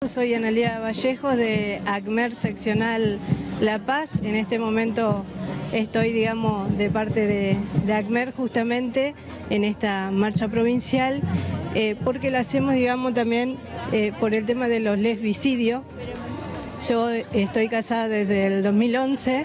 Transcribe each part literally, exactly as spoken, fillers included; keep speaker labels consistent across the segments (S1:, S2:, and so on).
S1: Soy Analía Vallejo de ACMER Seccional La Paz. En este momento estoy, digamos, de parte de, de ACMER justamente en esta marcha provincial, eh, porque la hacemos, digamos, también eh, por el tema de los lesbicidios. Yo estoy casada desde el dos mil once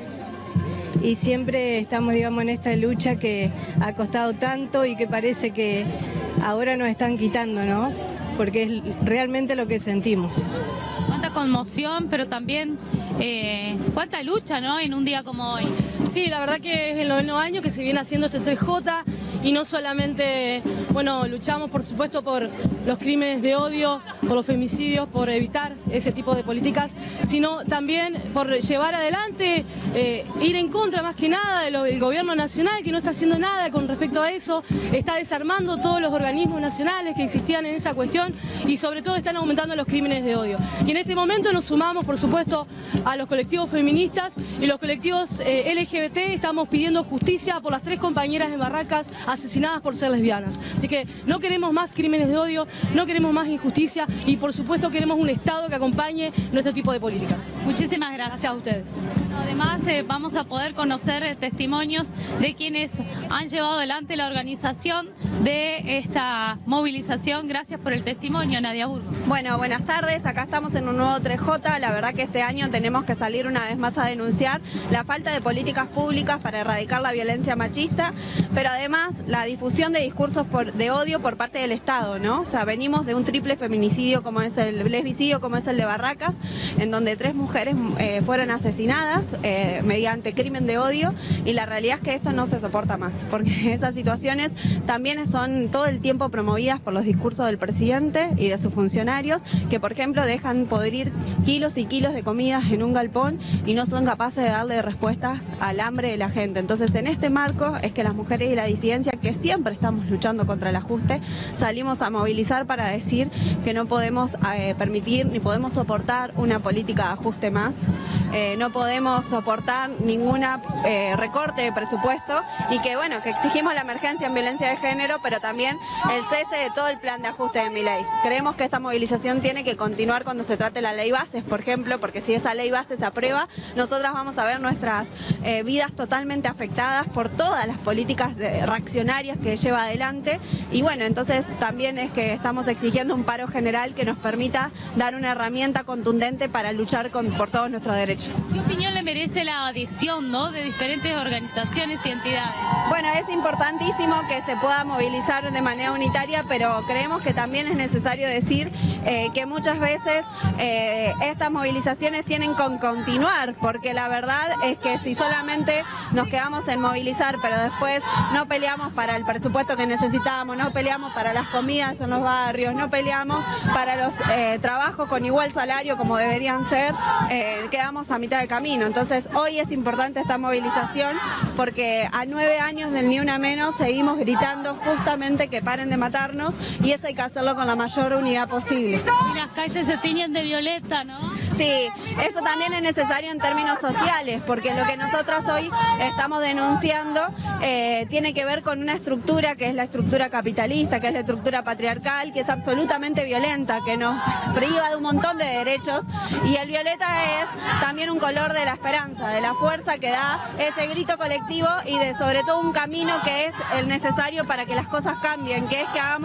S1: y siempre estamos, digamos, en esta lucha que ha costado tanto y que parece que ahora nos están quitando, ¿no? Porque es realmente lo que sentimos.
S2: Cuánta conmoción, pero también eh, cuánta lucha, ¿no?, en un día como hoy.
S3: Sí, la verdad que es el noveno año que se viene haciendo este tres J y no solamente, bueno, luchamos por supuesto por los crímenes de odio, por los femicidios, por evitar ese tipo de políticas, sino también por llevar adelante, eh, ir en contra más que nada del de gobierno nacional, que no está haciendo nada con respecto a eso, está desarmando todos los organismos nacionales que existían en esa cuestión y sobre todo están aumentando los crímenes de odio. Y en este momento nos sumamos, por supuesto, a los colectivos feministas y los colectivos eh, L G B T. Estamos pidiendo justicia por las tres compañeras en Barracas asesinadas por ser lesbianas. Así que no queremos más crímenes de odio, no queremos más injusticia y por supuesto queremos un Estado que acompañe nuestro tipo de políticas.
S2: Muchísimas gracias.
S3: Gracias a ustedes.
S2: Además eh, vamos a poder conocer eh, testimonios de quienes han llevado adelante la organización de esta movilización. Gracias por el testimonio, Nadia Burgos.
S4: Bueno, buenas tardes. Acá estamos en un nuevo tres J. La verdad que este año tenemos que salir una vez más a denunciar la falta de políticas públicas para erradicar la violencia machista, pero además la difusión de discursos por, de odio por parte del Estado, ¿no? O sea, venimos de un triple feminicidio como es el lesbicidio, como es el de Barracas, en donde tres mujeres eh, fueron asesinadas eh, mediante crimen de odio, y la realidad es que esto no se soporta más, porque esas situaciones también son todo el tiempo promovidas por los discursos del presidente y de sus funcionarios, que por ejemplo dejan podrir kilos y kilos de comidas en un galpón y no son capaces de darle respuestas al hambre de la gente. Entonces, en este marco es que las mujeres y la disidencia, que siempre estamos luchando contra el ajuste, salimos a movilizar para decir que no podemos eh, permitir ni podemos soportar una política de ajuste más, eh, no podemos soportar ninguna eh, recorte de presupuesto y que, bueno, que exigimos la emergencia en violencia de género, pero también el cese de todo el plan de ajuste de mi ley. Creemos que esta movilización tiene que continuar cuando se trate la ley bases, por ejemplo, porque si esa ley base se aprueba, nosotras vamos a ver nuestras eh, vidas totalmente afectadas por todas las políticas de, reaccionarias que lleva adelante, y bueno, entonces también es que estamos exigiendo un paro general que nos permita dar una herramienta contundente para luchar con, por todos nuestros derechos.
S2: ¿Qué opinión le merece la adhesión, ¿no?, de diferentes organizaciones y entidades?
S4: Bueno, es importantísimo que se pueda movilizar de manera unitaria, pero creemos que también es necesario decir eh, que muchas veces eh, estas movilizaciones tienen que continuar, porque la verdad es que si solamente nos quedamos en movilizar, pero después no peleamos para el presupuesto que necesitábamos, no peleamos para las comidas en los barrios, no peleamos para los eh, trabajos con igual salario como deberían ser, eh, quedamos a mitad de camino. Entonces hoy es importante esta movilización porque a nueve años del Ni Una Menos seguimos gritando justamente que paren de matarnos, y eso hay que hacerlo con la mayor unidad posible.
S2: Y las calles se tiñen de violeta, ¿no?
S4: Sí, eso también es necesario en términos sociales, porque lo que nosotras hoy estamos denunciando eh, tiene que ver con una estructura que es la estructura capitalista, que es la estructura patriarcal, que es absolutamente violenta, que nos priva de un montón de derechos, y el violeta es también un color de la esperanza, de la fuerza que da ese grito colectivo y de sobre todo un camino que es el necesario para que las cosas cambien, que es que hagamos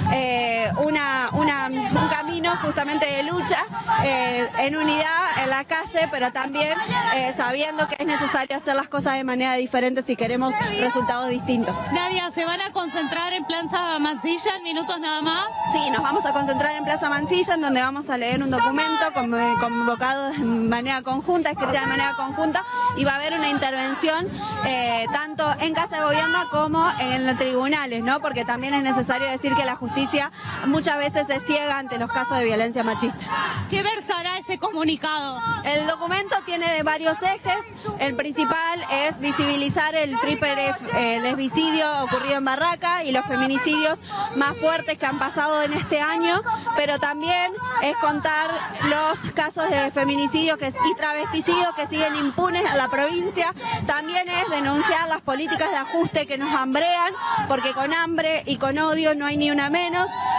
S4: eh, una, una, un camino justamente de lucha eh, en unidad en la calle, pero también eh, sabiendo que es necesario hacer las cosas de manera diferente si queremos resultados distintos.
S2: Nadia, ¿se van a concentrar en Plaza Mansilla en minutos nada más?
S4: Sí, nos vamos a concentrar en Plaza Mansilla, en donde vamos a leer un documento convocado de manera conjunta, escrita de manera conjunta, y va a haber una intervención eh, tanto en Casa de Gobierno como en los tribunales, ¿no? Porque también es necesario decir que la justicia muchas veces se ciega ante los casos de violencia machista.
S2: ¿Qué versará ese comunicado?
S4: El documento tiene de varios ejes. El principal es visibilizar el triple eh, lesbicidio ocurrido en Barraca y los feminicidios más fuertes que han pasado en este año, pero también es contar los casos de feminicidio que, y travesticidio que siguen impunes en la provincia. También es denunciar las políticas de ajuste que nos hambrean, porque con hambre y con odio no hay ni una menos.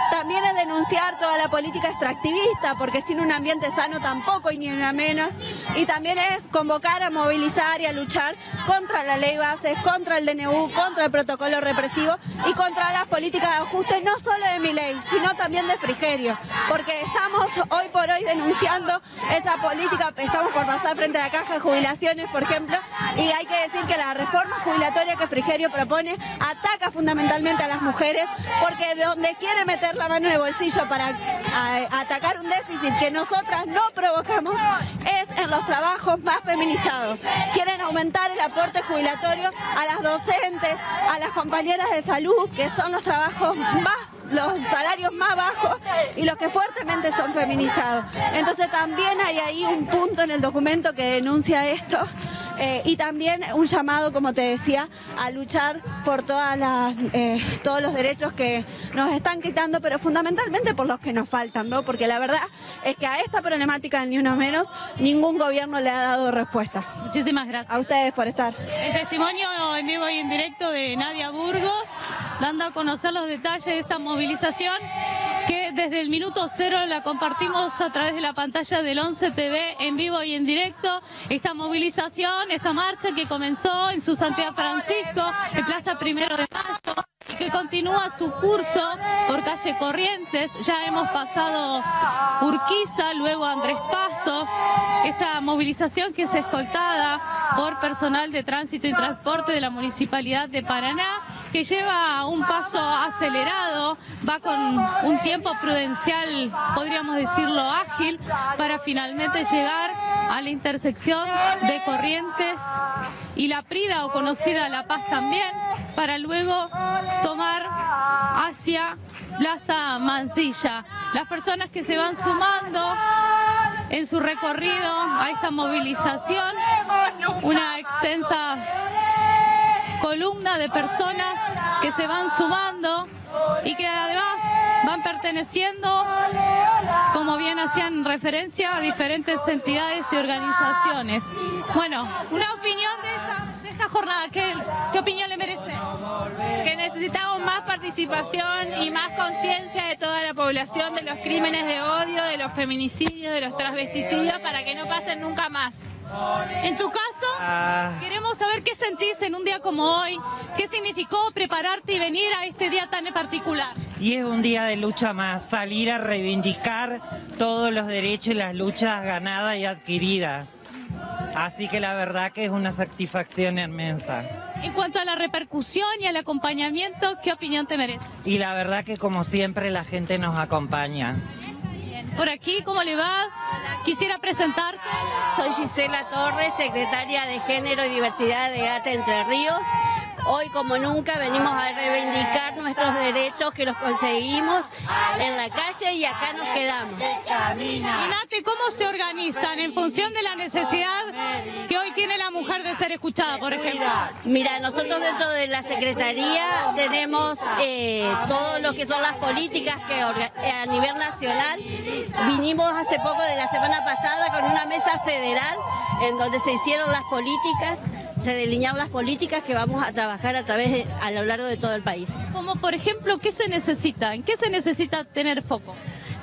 S4: también es denunciar toda la política extractivista, porque sin un ambiente sano tampoco y ni una menos, y también es convocar a movilizar y a luchar contra la ley bases, contra el D N U, contra el protocolo represivo y contra las políticas de ajuste, no solo de Milei, sino también de Frigerio, porque estamos hoy por hoy denunciando esa política, estamos por pasar frente a la caja de jubilaciones, por ejemplo, y hay que decir que la reforma jubilatoria que Frigerio propone ataca fundamentalmente a las mujeres, porque de donde quiere meter la mano en el bolsillo para a, atacar un déficit que nosotras no provocamos es en los trabajos más feminizados. Quieren aumentar el aporte jubilatorio a las docentes, a las compañeras de salud, que son los trabajos más, los salarios más bajos y los que fuertemente son feminizados. Entonces también hay ahí un punto en el documento que denuncia esto, eh, y también un llamado, como te decía, a luchar por todas las, eh, todos los derechos que nos están quitando, pero fundamentalmente por los que nos faltan, ¿no? Porque la verdad es que a esta problemática, ni uno menos, ningún gobierno le ha dado respuesta.
S2: Muchísimas gracias.
S4: A ustedes por estar.
S2: El testimonio en vivo y en directo de Nadia Burgos, dando a conocer los detalles de esta movilización, que desde el minuto cero la compartimos a través de la pantalla del once T V en vivo y en directo. Esta movilización, esta marcha que comenzó en su Santiago Francisco, en Plaza Primero de Mayo, que continúa su curso por calle Corrientes. Ya hemos pasado Urquiza, luego Andrés Pasos. Esta movilización que es escoltada por personal de tránsito y transporte de la Municipalidad de Paraná, que lleva un paso acelerado, va con un tiempo prudencial, podríamos decirlo ágil, para finalmente llegar a la intersección de Corrientes y La Prida, o conocida La Paz también, para luego tomar hacia Plaza Mansilla. Las personas que se van sumando en su recorrido a esta movilización, una extensa columna de personas que se van sumando y que además van perteneciendo, como bien hacían referencia, a diferentes entidades y organizaciones. Bueno, una opinión de esta, de esta jornada, ¿qué, qué opinión le merece?
S5: Que necesitamos más participación y más conciencia de toda la población de los crímenes de odio, de los feminicidios, de los transvesticidios, para que no pasen nunca más.
S2: En tu caso, ah. queremos saber qué sentís en un día como hoy, qué significó prepararte y venir a este día tan particular.
S6: Y es un día de lucha más, salir a reivindicar todos los derechos y las luchas ganadas y adquiridas. Así que la verdad que es una satisfacción inmensa.
S2: En cuanto a la repercusión y al acompañamiento, ¿qué opinión te merece?
S6: Y la verdad que como siempre la gente nos acompaña.
S2: Por aquí, ¿cómo le va? Quisiera presentarse.
S7: Soy Gisela Torres, secretaria de Género y Diversidad de ATE Entre Ríos. Hoy, como nunca, venimos a reivindicar nuestros derechos que los conseguimos en la calle y acá nos quedamos.
S2: Y Nati, ¿cómo se organizan en función de la necesidad que hoy tiene la mujer de ser escuchada, por ejemplo?
S7: Mira, nosotros dentro de la Secretaría tenemos eh, todo lo que son las políticas que a nivel nacional. Vinimos hace poco, de la semana pasada, con una mesa federal en donde se hicieron las políticas, se delinearon las políticas que vamos a trabajar a través de, a lo largo de todo el país.
S2: Como por ejemplo, ¿qué se necesita? ¿En qué se necesita tener foco?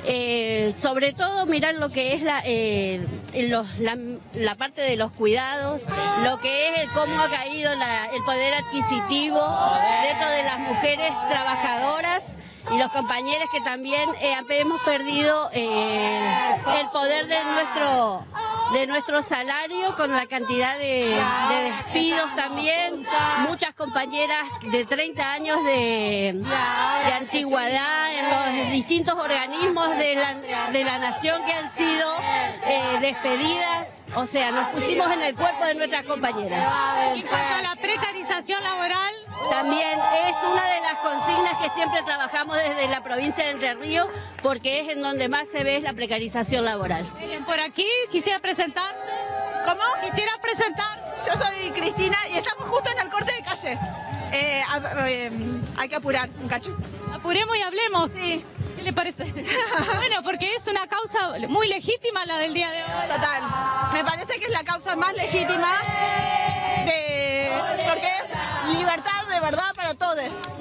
S7: Eh, sobre todo mirar lo que es la, eh, los, la, la parte de los cuidados, lo que es el, cómo ha caído la, el poder adquisitivo dentro de las mujeres trabajadoras y los compañeros que también eh, hemos perdido eh, el poder de nuestro de nuestro salario con la cantidad de, de despidos también, muchas compañeras de treinta años de, de antigüedad en los distintos organismos de la, de la nación que han sido eh, despedidas, o sea, nos pusimos en el cuerpo de nuestras compañeras.
S2: Y en cuanto a la precarización laboral,
S7: también es una de las consignas que siempre trabajamos desde la provincia de Entre Ríos, porque es en donde más se ve la precarización laboral.
S2: Bien, por aquí quisiera presentarse.
S8: ¿Cómo?
S2: Quisiera presentar.
S8: Yo soy Cristina y estamos justo en el corte de calle. Eh, a, eh, hay que apurar un cacho.
S2: Apuremos y hablemos.
S8: Sí.
S2: ¿Qué le parece? Bueno, porque es una causa muy legítima la del día de hoy.
S8: Total. Me parece que es la causa más legítima de... porque es libertad de verdad para todos.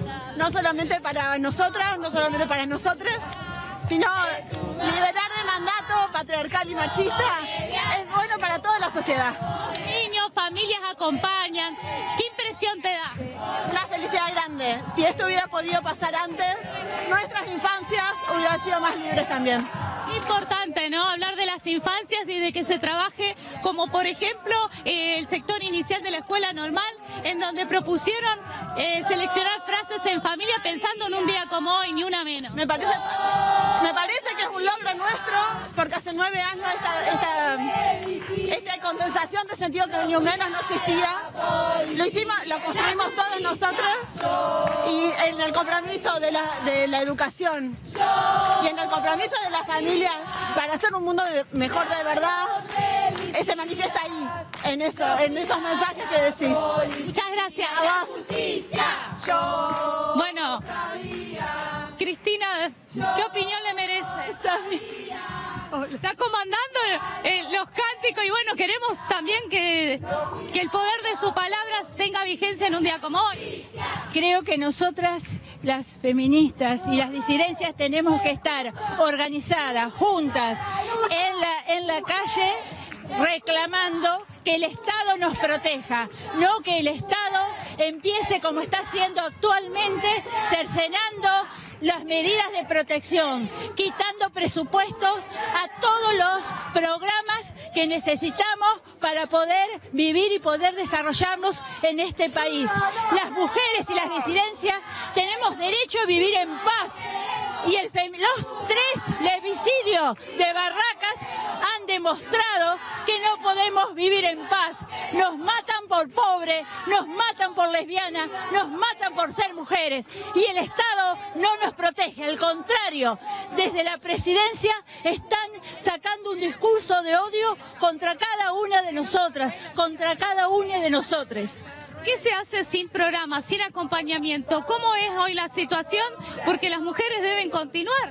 S8: no solamente para nosotras, no solamente para nosotros, sino liberar de mandato patriarcal y machista es bueno para toda la sociedad.
S2: Niños, familias acompañan. ¿Qué impresión te da?
S8: Una felicidad grande. Si esto hubiera podido pasar antes, nuestras infancias hubieran sido más libres también.
S2: Importante, ¿no? Hablar de las infancias y de que se trabaje, como por ejemplo eh, el sector inicial de la escuela normal, en donde propusieron eh, seleccionar frases en familia pensando en un día como hoy, ni una menos.
S8: Me parece, me parece que es un logro nuestro, porque hace nueve años esta, esta, esta condensación de sentido que ni un menos no existía. Lo hicimos, lo construimos todos nosotros, y en el compromiso de la, de la educación y en el compromiso de la familia para hacer un mundo de, mejor de verdad, eh, se manifiesta ahí, en eso, en esos mensajes que decís.
S2: Muchas gracias.
S8: A vos. Yo.
S2: Bueno, Cristina, ¿qué opinión le merece? Está comandando eh, los cánticos y bueno, queremos también que, que el poder de sus palabras tenga vigencia en un día como hoy.
S9: Creo que nosotras, las feministas y las disidencias, tenemos que estar organizadas, juntas, en la, en la calle, reclamando que el Estado nos proteja, no que el Estado empiece como está haciendo actualmente, cercenando las medidas de protección, quitando presupuestos a todos los programas que necesitamos para poder vivir y poder desarrollarnos en este país. Las mujeres y las disidencias tenemos derecho a vivir en paz. Y el los tres lebicidios de Barracas han demostrado que no podemos vivir en paz. Nos matan por pobres, nos matan por lesbianas, nos matan por ser mujeres. Y el Estado no nos protege. Al contrario, desde la presidencia están sacando un discurso de odio contra cada una de nosotras, contra cada una de nosotros.
S2: ¿Qué se hace sin programa, sin acompañamiento? ¿Cómo es hoy la situación? Porque las mujeres deben continuar.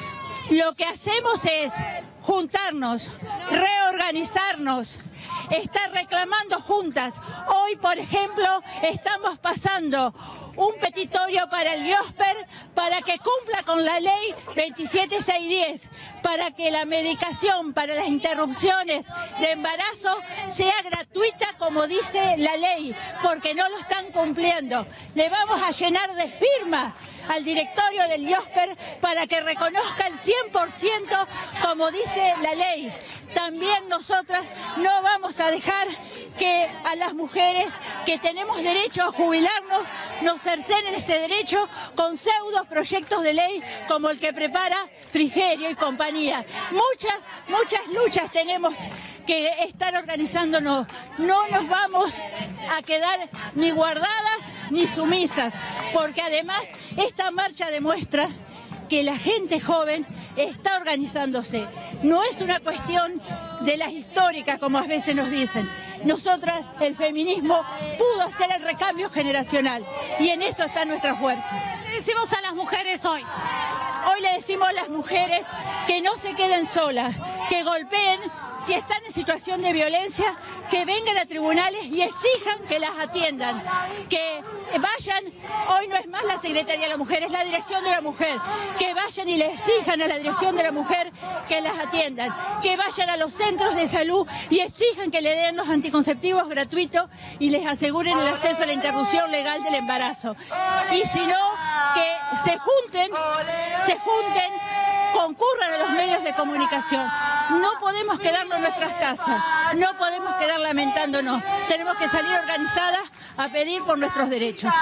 S9: Lo que hacemos es juntarnos, reorganizarnos, estar reclamando juntas. Hoy, por ejemplo, estamos pasando un petitorio para el IOSPER para que cumpla con la ley veintisiete mil seiscientos diez, para que la medicación para las interrupciones de embarazo sea gratuita como dice la ley, porque no lo están cumpliendo. Le vamos a llenar de firmas al directorio del IOSPER para que reconozca el cien por ciento como dice la ley. También nosotras no vamos a dejar que a las mujeres que tenemos derecho a jubilarnos nos cercenen ese derecho con pseudo proyectos de ley como el que prepara Frigerio y compañía. Muchas, muchas luchas tenemos que estar organizándonos. No nos vamos a quedar ni guardadas ni sumisas, porque además esta marcha demuestra que la gente joven está organizándose. No es una cuestión de las históricas, como a veces nos dicen. Nosotras, el feminismo, pudo hacer el recambio generacional y en eso está nuestra fuerza.
S2: ¿Qué le decimos a las mujeres hoy?
S9: Hoy le decimos a las mujeres que no se queden solas, que golpeen, si están en situación de violencia, que vengan a tribunales y exijan que las atiendan, que vayan, hoy no es más la Secretaría de la Mujer, es la Dirección de la Mujer, que vayan y le exijan a la Dirección de la Mujer que las atiendan, que vayan a los centros de salud y exijan que le den los anticonceptivos gratuitos y les aseguren el acceso a la interrupción legal del embarazo. Y si no, que se junten, se junten, concurran a los medios de comunicación. No podemos quedarnos en nuestras casas, no podemos quedar lamentándonos. Tenemos que salir organizadas a pedir por nuestros derechos.